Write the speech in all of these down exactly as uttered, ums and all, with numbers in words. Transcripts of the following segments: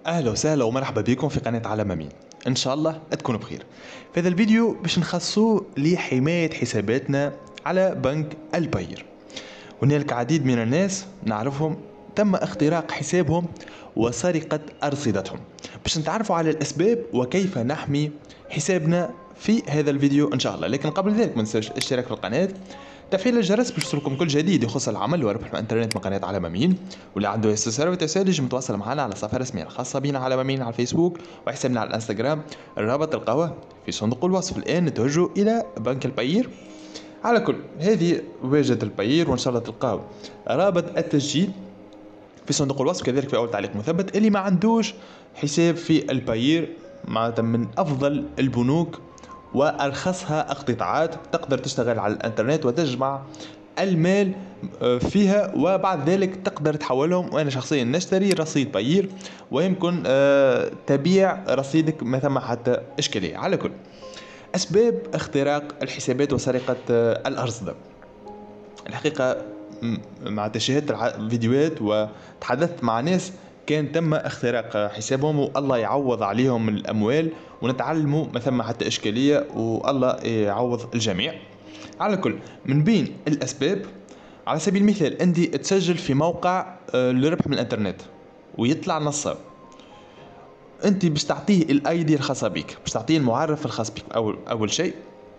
اهلا وسهلا ومرحبا بكم في قناة عالم امين. ان شاء الله تكونوا بخير. في هذا الفيديو باش نخصصوه لحماية حساباتنا على بنك الباير. هنالك العديد من الناس نعرفهم تم اختراق حسابهم وسرقة ارصدتهم. باش نتعرفوا على الاسباب وكيف نحمي حسابنا في هذا الفيديو ان شاء الله. لكن قبل ذلك ما تنساوش الاشتراك في القناة، تفعيل الجرس باش يوصلكم كل جديد يخص العمل وربح الانترنت من قناه عالم امين. واللي عنده استفسار وتساؤل يجي متواصل معنا على الصفحه الرسميه الخاصه بنا عالم امين على الفيسبوك وحسابنا على الانستغرام. الرابط تلقاوه في صندوق الوصف. الان نتوجه الى بنك الباير. على كل هذه واجهه الباير، وان شاء الله تلقاو رابط التسجيل في صندوق الوصف، كذلك في اول تعليق مثبت. اللي ما عندوش حساب في الباير معناتها من افضل البنوك وارخصها اقتطاعات، تقدر تشتغل على الانترنت وتجمع المال فيها وبعد ذلك تقدر تحولهم. وانا شخصيا نشتري رصيد باير ويمكن تبيع رصيدك ما ثم حتى اشكاليه. على كل اسباب اختراق الحسابات وسرقه الارصده، الحقيقه مع شاهدت فيديوهات وتحدثت مع ناس كان تم اختراق حسابهم والله يعوض عليهم الاموال، ونتعلموا ما ثم حتى اشكاليه والله يعوض الجميع. على كل من بين الاسباب، على سبيل المثال انت تسجل في موقع للربح من الانترنت ويطلع نصاب، انت باش تعطيه الاي دي الخاصه بك، باش تعطيه المعرف الخاص بك اول اول شيء،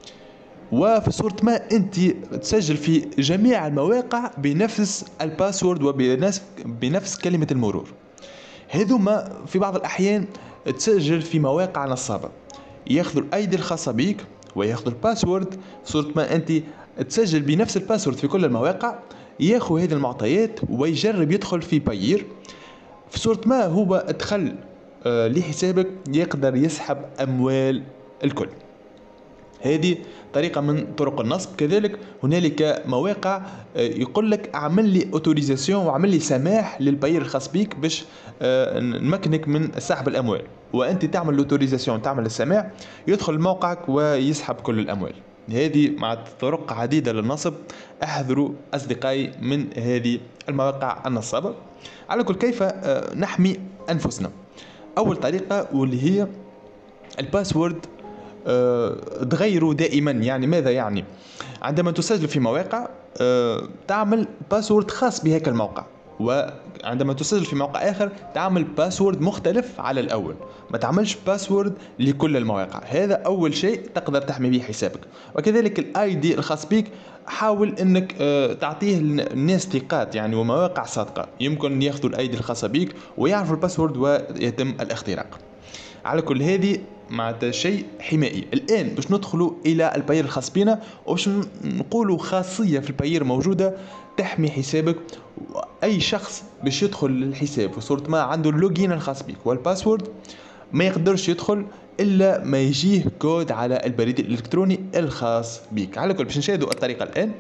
وفي صورة ما انت تسجل في جميع المواقع بنفس الباسورد وبنفس بنفس كلمة المرور. هذوما في بعض الاحيان تسجل في مواقع نصابة، ياخذوا الايدي الخاصة بك وياخذوا الباسورد في صورة ما انت تسجل بنفس الباسورد في كل المواقع، ياخذ هذه المعطيات ويجرب يدخل في باير في صورة ما هو ادخل آه لحسابك يقدر يسحب اموال الكل. هذه طريقة من طرق النصب. كذلك هنالك مواقع يقول لك اعمل لي اوتوريزاسيون واعمل لي سماح للباير الخاص بيك باش نمكنك من سحب الاموال، وانت تعمل الاوتوريزاسيون تعمل السماح يدخل موقعك ويسحب كل الاموال. هذه مع طرق عديدة للنصب، احذروا اصدقائي من هذه المواقع النصابة. على كل كيف نحمي انفسنا؟ اول طريقة واللي هي الباسورد أه تغيروا دائما. يعني ماذا يعني؟ عندما تسجل في مواقع أه تعمل باسورد خاص بهيك الموقع، وعندما تسجل في موقع آخر تعمل باسورد مختلف على الأول، ما تعملش باسورد لكل المواقع. هذا أول شيء تقدر تحمي به حسابك. وكذلك الاي دي الخاص بك حاول انك أه تعطيه الناس ثقات، يعني ومواقع صادقة يمكن ياخذوا الاي دي الخاصة بك ويعرفوا الباسورد ويتم الاختراق. على كل هذه معناتها شيء حمائي. الان باش ندخلوا الى الباير الخاص بنا وباش نقولوا خاصيه في الباير موجوده تحمي حسابك. اي شخص باش يدخل للحساب في صورة ما عنده اللوجين الخاص بك والباسورد ما يقدرش يدخل الا ما يجيه كود على البريد الالكتروني الخاص بك. على كل باش نشاهدوا الطريقه الان.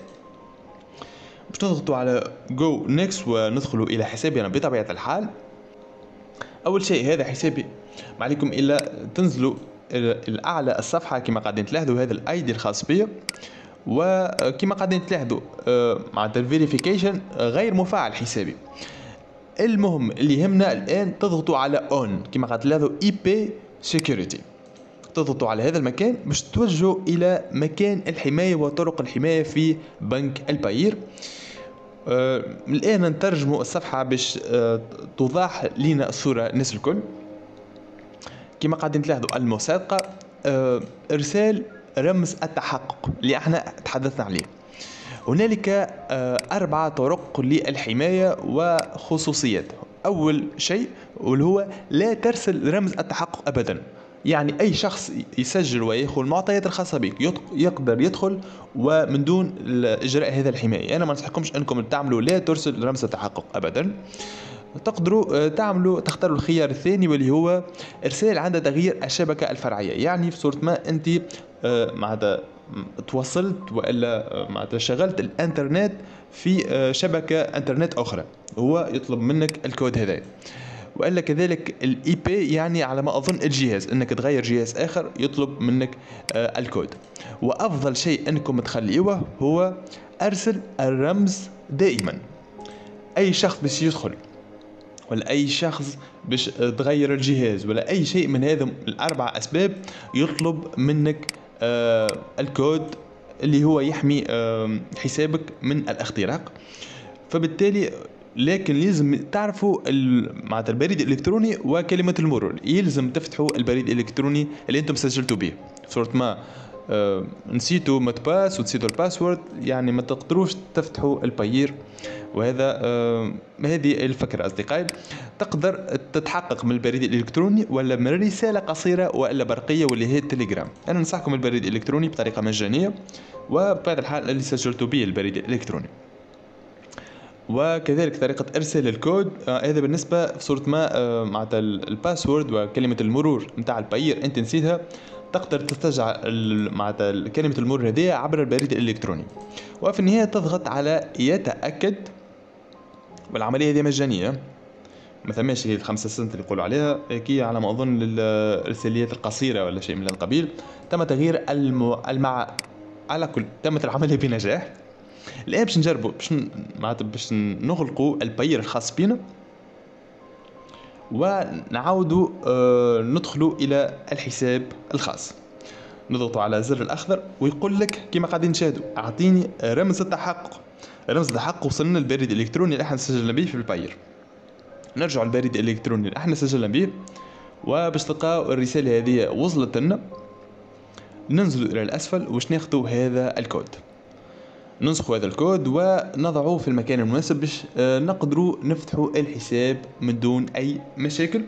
باش نضغطوا على جو نيكست وندخلوا الى حسابنا بطبيعه الحال. اول شيء هذا حسابي، ما عليكم الا تنزلوا الاعلى الصفحه كما قاعدين تلاحظوا هذا الاي دي الخاص بي، وكما قاعدين تلاحظوا مع الفيريفيكيشن غير مفعل حسابي. المهم اللي يهمنا الان تضغطوا على اون كما قاعدين تلاحظوا اي بي سيكوريتي، تضغطوا على هذا المكان باش توجهوا الى مكان الحمايه وطرق الحمايه في بنك الباير. آه الآن نترجموا الصفحة باش آه توضح لنا الصورة الناس الكل. كما قاعدين تلاحظوا المصادقة، آه إرسال رمز التحقق اللي احنا تحدثنا عليه. هنالك آه أربعة طرق للحماية وخصوصيات. أول شيء واللي هو لا ترسل رمز التحقق أبدا، يعني أي شخص يسجل ويأخذ المعطيات الخاصة بك يقدر يدخل ومن دون إجراء هذا الحماية. أنا ما ننصحكمش أنكم تعملوا لا ترسل رمز التحقق أبدا. تقدروا تعملوا تختاروا الخيار الثاني واللي هو إرسال عند تغيير الشبكة الفرعية، يعني في صورة ما أنت معناتها توصلت والا معناتها شغلت الانترنت في شبكة انترنت أخرى، هو يطلب منك الكود هذا. والا كذلك الاي بي، يعني على ما اظن الجهاز انك تغير جهاز اخر يطلب منك آه الكود. وافضل شيء انكم تخليوه هو ارسل الرمز دائما. اي شخص باش يدخل ولا اي شخص باش تغير الجهاز ولا اي شيء من هذا الاربع اسباب يطلب منك آه الكود اللي هو يحمي آه حسابك من الاختراق. فبالتالي لكن لازم تعرفوا معناتها البريد الالكتروني وكلمه المرور، يلزم تفتحوا البريد الالكتروني اللي انتم سجلتوا به. صورة ما آه نسيتوا مود باس ونسيتوا الباسورد، يعني ما تقدروش تفتحوا الباير. وهذا آه هذه الفكرة أصدقائي. تقدر تتحقق من البريد الإلكتروني ولا من رسالة قصيرة ولا برقية واللي هي التليجرام. أنا ننصحكم البريد الإلكتروني بطريقة مجانية، وبطبيعة الحال اللي سجلتوا به البريد الإلكتروني. وكذلك طريقة إرسال الكود آه هذا بالنسبة في صورة ما آه معناتها الباسورد وكلمة المرور متاع الباير أنت نسيتها، تقدر تسترجع معناتها كلمة المرور هذه عبر البريد الإلكتروني. وفي النهاية تضغط على يتأكد، والعملية هذه مجانية، ما ثماش هي الخمسة سنت اللي يقولوا عليها، كي على ما أظن للإرساليات القصيرة ولا شيء من هذا القبيل. تم تغيير المو... المع على كل تمت العملية بنجاح. الآن باش نجربوا باش معناتها باش نغلقوا الباير الخاص بنا ونعاودوا آه ندخلوا إلى الحساب الخاص. نضغطوا على زر الأخضر ويقول لك كما قاعدين تشاهدوا أعطيني رمز التحقق. رمز التحقق وصلنا البريد الإلكتروني اللي احنا سجلنا به في الباير. نرجع البريد الإلكتروني اللي احنا سجلنا به، وباش تلقاو الرسالة هذه وصلت لنا. ننزلوا إلى الأسفل وش ناخذوا هذا الكود، ننسخوا هذا الكود ونضعوه في المكان المناسب باش نقدروا نفتحوا الحساب من دون أي مشاكل.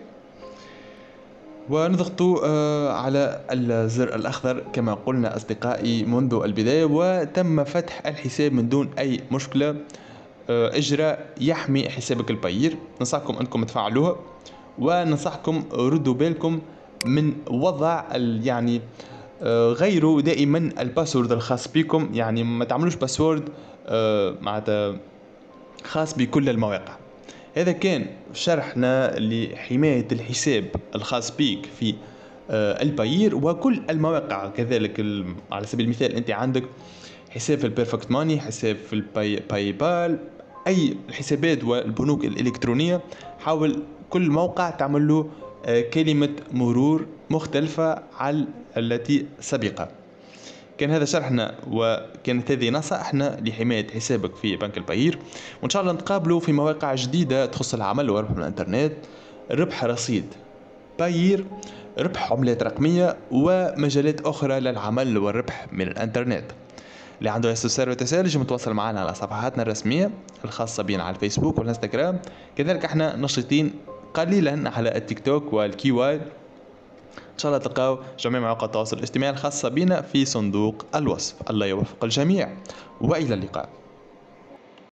ونضغطوا على الزر الأخضر كما قلنا أصدقائي منذ البداية، وتم فتح الحساب من دون أي مشكلة. إجراء يحمي حسابك الباير، ننصحكم أنكم تفعلوها، وننصحكم ردوا بالكم من وضع يعني غيروا دائما الباسورد الخاص بكم، يعني ما تعملوش باسورد معناتها خاص بكل المواقع. هذا كان شرحنا لحماية الحساب الخاص بك في الباير وكل المواقع. كذلك على سبيل المثال أنت عندك حساب في البيرفكت ماني، حساب في الباي باي بال، أي الحسابات والبنوك الإلكترونية، حاول كل موقع تعمل له كلمة مرور مختلفة عن التي سبق. كان هذا شرحنا وكانت هذه نصائحنا لحماية حسابك في بنك الباير، وإن شاء الله نتقابلوا في مواقع جديدة تخص العمل والربح من الإنترنت، ربح رصيد باير، ربح عملات رقمية، ومجالات أخرى للعمل والربح من الإنترنت. اللي عنده استفسار وتساؤل يجي متواصل معنا على صفحاتنا الرسمية الخاصة بنا على الفيسبوك والانستغرام. كذلك احنا نشيطين قليلا على التيك توك والكيواي. ان شاء الله تلقاو جميع مواقع التواصل الاجتماعي الخاصة بنا في صندوق الوصف. الله يوفق الجميع والى اللقاء.